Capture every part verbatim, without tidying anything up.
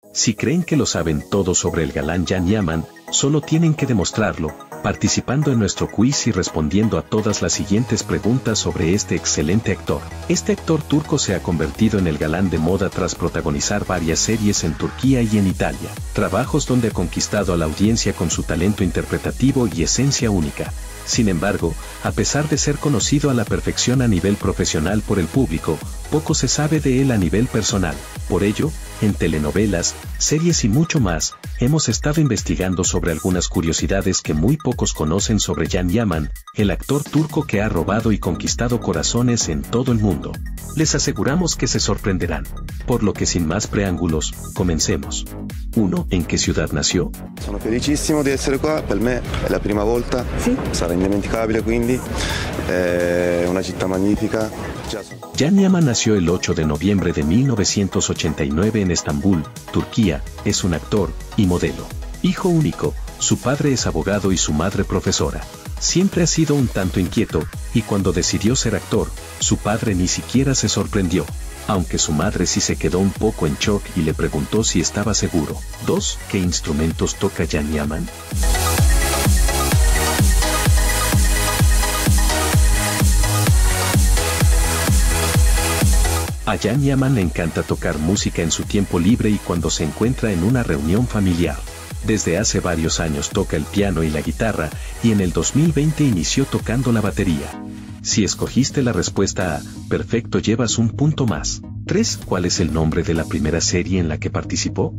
Si creen que lo saben todo sobre el galán Can Yaman, solo tienen que demostrarlo, participando en nuestro quiz y respondiendo a todas las siguientes preguntas sobre este excelente actor. Este actor turco se ha convertido en el galán de moda tras protagonizar varias series en Turquía y en Italia, trabajos donde ha conquistado a la audiencia con su talento interpretativo y esencia única. Sin embargo, a pesar de ser conocido a la perfección a nivel profesional por el público, poco se sabe de él a nivel personal. Por ello, en telenovelas, series y mucho más, hemos estado investigando sobre algunas curiosidades que muy pocos conocen sobre Can Yaman, el actor turco que ha robado y conquistado corazones en todo el mundo. Les aseguramos que se sorprenderán. Por lo que sin más preámbulos, comencemos. uno. ¿En qué ciudad nació? Sono felicissimo di essere qua, per me è la prima volta, sì. Sarà indimenticabile quindi, è una città magnifica. Can Yaman nació el ocho de noviembre de mil novecientos ochenta y nueve en Estambul, Turquía, es un actor y modelo. Hijo único, su padre es abogado y su madre profesora. Siempre ha sido un tanto inquieto, y cuando decidió ser actor, su padre ni siquiera se sorprendió, aunque su madre sí se quedó un poco en shock y le preguntó si estaba seguro. dos. ¿Qué instrumentos toca Can Yaman? A Can Yaman le encanta tocar música en su tiempo libre y cuando se encuentra en una reunión familiar. Desde hace varios años toca el piano y la guitarra, y en el dos mil veinte inició tocando la batería. Si escogiste la respuesta A, perfecto, llevas un punto más. tres. ¿Cuál es el nombre de la primera serie en la que participó?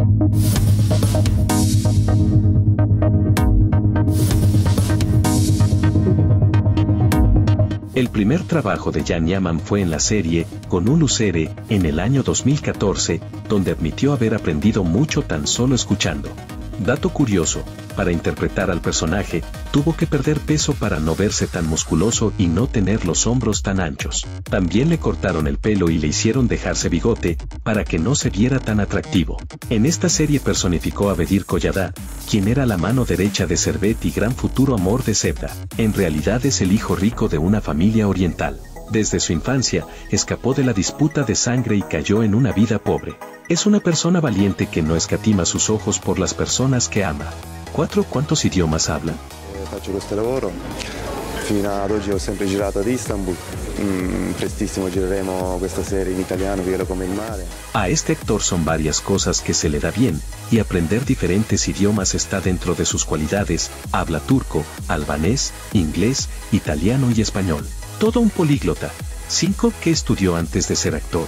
El primer trabajo de Can Yaman fue en la serie Con un lucere, en el año dos mil catorce, donde admitió haber aprendido mucho tan solo escuchando. Dato curioso, para interpretar al personaje, tuvo que perder peso para no verse tan musculoso y no tener los hombros tan anchos. También le cortaron el pelo y le hicieron dejarse bigote, para que no se viera tan atractivo. En esta serie personificó a Bedir Koyada, quien era la mano derecha de Servet y gran futuro amor de Sevda. En realidad es el hijo rico de una familia oriental. Desde su infancia, escapó de la disputa de sangre y cayó en una vida pobre. Es una persona valiente que no escatima sus ojos por las personas que ama. cuatro. ¿Cuántos idiomas habla? Eh, faccio questo lavoro. Fino ad oggi ho sempre girato ad Istanbul. Mm, prestissimo gireremo questa serie in italiano, Vivere come il mare. A este actor son varias cosas que se le da bien, y aprender diferentes idiomas está dentro de sus cualidades. Habla turco, albanés, inglés, italiano y español. Todo un políglota. cinco. ¿Qué estudió antes de ser actor?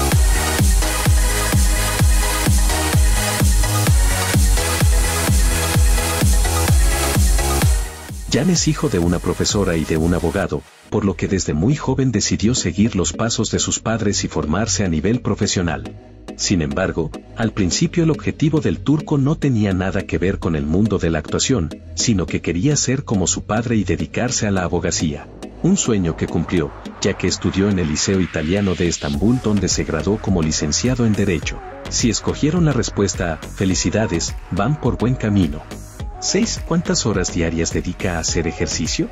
Can es hijo de una profesora y de un abogado, por lo que desde muy joven decidió seguir los pasos de sus padres y formarse a nivel profesional. Sin embargo, al principio el objetivo del turco no tenía nada que ver con el mundo de la actuación, sino que quería ser como su padre y dedicarse a la abogacía. Un sueño que cumplió, ya que estudió en el Liceo Italiano de Estambul donde se graduó como licenciado en Derecho. Si escogieron la respuesta A, felicidades, van por buen camino. seis. ¿Cuántas horas diarias dedica a hacer ejercicio?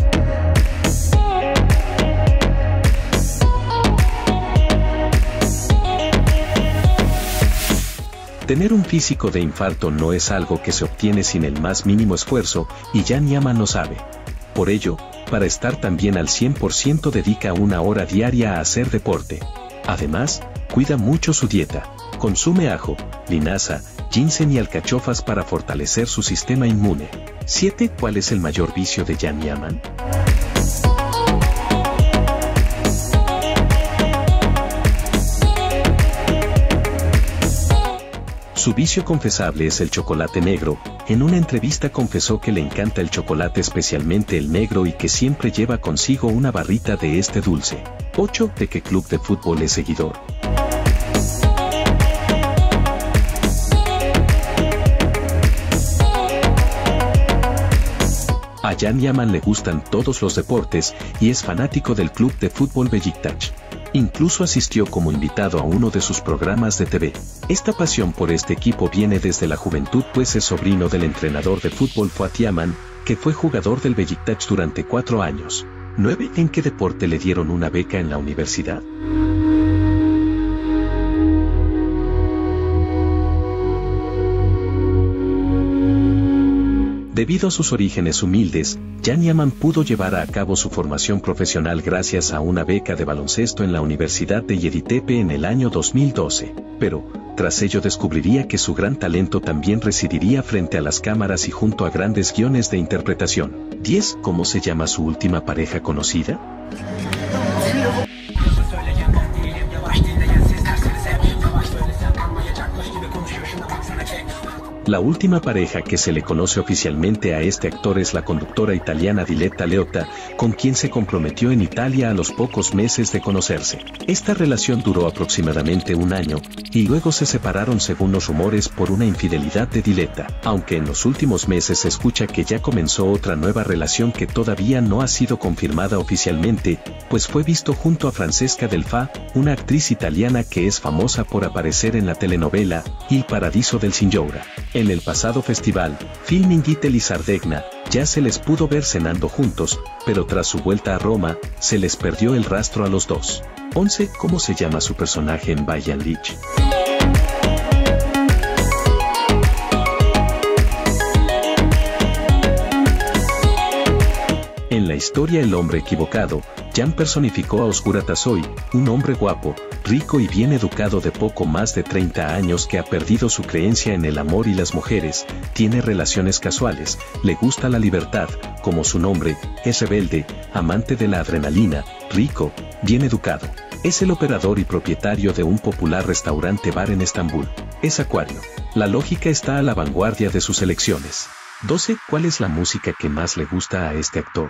Tener un físico de infarto no es algo que se obtiene sin el más mínimo esfuerzo, y Can Yaman lo sabe. Por ello, para estar también al cien por ciento dedica una hora diaria a hacer deporte. Además, cuida mucho su dieta. Consume ajo, linaza, ginseng y alcachofas para fortalecer su sistema inmune. siete. ¿Cuál es el mayor vicio de Can Yaman? Su vicio confesable es el chocolate negro. En una entrevista confesó que le encanta el chocolate, especialmente el negro, y que siempre lleva consigo una barrita de este dulce. ocho. ¿De qué club de fútbol es seguidor? A Can Yaman le gustan todos los deportes y es fanático del club de fútbol Beşiktaş. Incluso asistió como invitado a uno de sus programas de T V. Esta pasión por este equipo viene desde la juventud, pues es sobrino del entrenador de fútbol Fuat Yaman, que fue jugador del Beşiktaş durante cuatro años. nueve. ¿En qué deporte le dieron una beca en la universidad? Debido a sus orígenes humildes, Can Yaman pudo llevar a cabo su formación profesional gracias a una beca de baloncesto en la Universidad de Yeditepe en el año dos mil doce, pero, tras ello descubriría que su gran talento también residiría frente a las cámaras y junto a grandes guiones de interpretación. diez. ¿Cómo se llama su última pareja conocida? La última pareja que se le conoce oficialmente a este actor es la conductora italiana Diletta Leotta, con quien se comprometió en Italia a los pocos meses de conocerse. Esta relación duró aproximadamente un año, y luego se separaron según los rumores por una infidelidad de Diletta, aunque en los últimos meses se escucha que ya comenzó otra nueva relación que todavía no ha sido confirmada oficialmente, pues fue visto junto a Francesca Del Fa, una actriz italiana que es famosa por aparecer en la telenovela Il Paradiso del Signora. En el pasado festival, Film Inghite y Sardegna, ya se les pudo ver cenando juntos, pero tras su vuelta a Roma, se les perdió el rastro a los dos. once. ¿Cómo se llama su personaje en Bayern Lich? En la historia El hombre equivocado, Can personificó a Osgura Tasoy, un hombre guapo, rico y bien educado de poco más de treinta años que ha perdido su creencia en el amor y las mujeres, tiene relaciones casuales, le gusta la libertad, como su nombre, es rebelde, amante de la adrenalina, rico, bien educado. Es el operador y propietario de un popular restaurante bar en Estambul. Es acuario. La lógica está a la vanguardia de sus elecciones. doce. ¿Cuál es la música que más le gusta a este actor?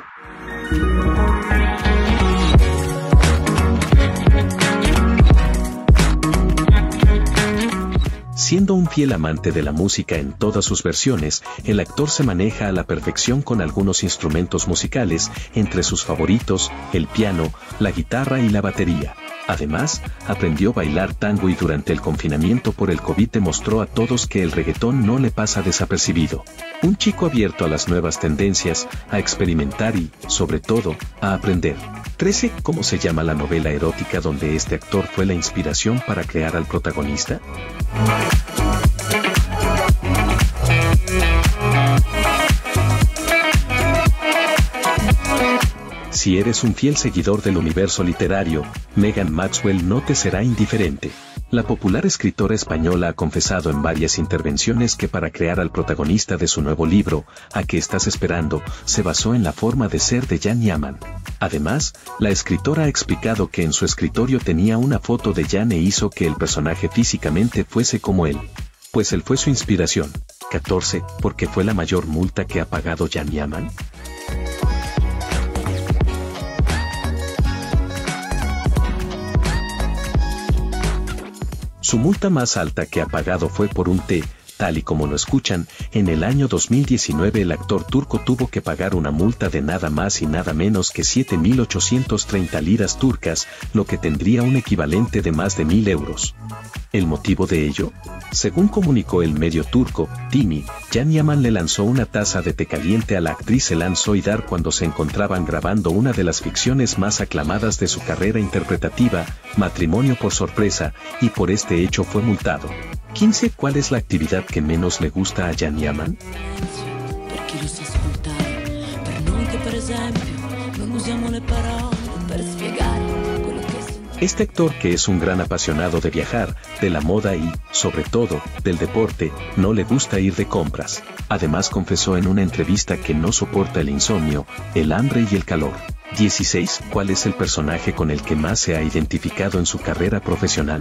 Siendo un fiel amante de la música en todas sus versiones, el actor se maneja a la perfección con algunos instrumentos musicales, entre sus favoritos, el piano, la guitarra y la batería. Además, aprendió a bailar tango y durante el confinamiento por el COVID demostró a todos que el reggaetón no le pasa desapercibido. Un chico abierto a las nuevas tendencias, a experimentar y, sobre todo, a aprender. trece. ¿Cómo se llama la novela erótica donde este actor fue la inspiración para crear al protagonista? Si eres un fiel seguidor del universo literario, Megan Maxwell no te será indiferente. La popular escritora española ha confesado en varias intervenciones que para crear al protagonista de su nuevo libro, ¿A qué estás esperando?, se basó en la forma de ser de Can Yaman. Además, la escritora ha explicado que en su escritorio tenía una foto de Can e hizo que el personaje físicamente fuese como él. Pues él fue su inspiración. catorce. ¿Por qué fue la mayor multa que ha pagado Can Yaman? Su multa más alta que ha pagado fue por un té, tal y como lo escuchan. En el año dos mil diecinueve el actor turco tuvo que pagar una multa de nada más y nada menos que siete mil ochocientas treinta liras turcas, lo que tendría un equivalente de más de mil euros. ¿El motivo de ello? Según comunicó el medio turco, Timi, Can Yaman le lanzó una taza de té caliente a la actriz Selan Soydar cuando se encontraban grabando una de las ficciones más aclamadas de su carrera interpretativa, Matrimonio por sorpresa, y por este hecho fue multado. quince. ¿Cuál es la actividad que menos le gusta a Can Yaman? Este actor, que es un gran apasionado de viajar, de la moda y, sobre todo, del deporte, no le gusta ir de compras. Además confesó en una entrevista que no soporta el insomnio, el hambre y el calor. dieciséis. ¿Cuál es el personaje con el que más se ha identificado en su carrera profesional?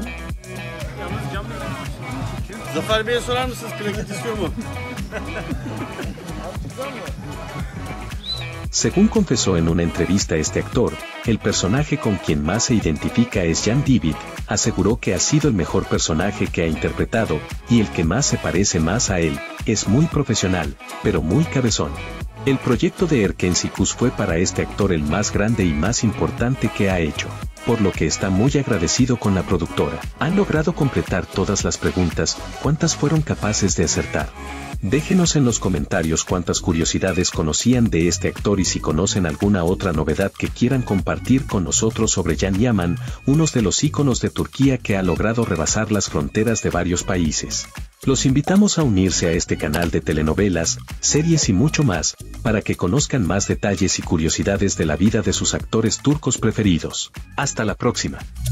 Zafer Bey'e sorar mısınız plaket istiyor mu? Según confesó en una entrevista este actor, el personaje con quien más se identifica es Jan David. Aseguró que ha sido el mejor personaje que ha interpretado, y el que más se parece más a él. Es muy profesional, pero muy cabezón. El proyecto de Erkensikus fue para este actor el más grande y más importante que ha hecho, por lo que está muy agradecido con la productora. Han logrado completar todas las preguntas. ¿Cuántas fueron capaces de acertar? Déjenos en los comentarios cuántas curiosidades conocían de este actor y si conocen alguna otra novedad que quieran compartir con nosotros sobre Can Yaman, uno de los íconos de Turquía que ha logrado rebasar las fronteras de varios países. Los invitamos a unirse a este canal de telenovelas, series y mucho más, para que conozcan más detalles y curiosidades de la vida de sus actores turcos preferidos. Hasta la próxima.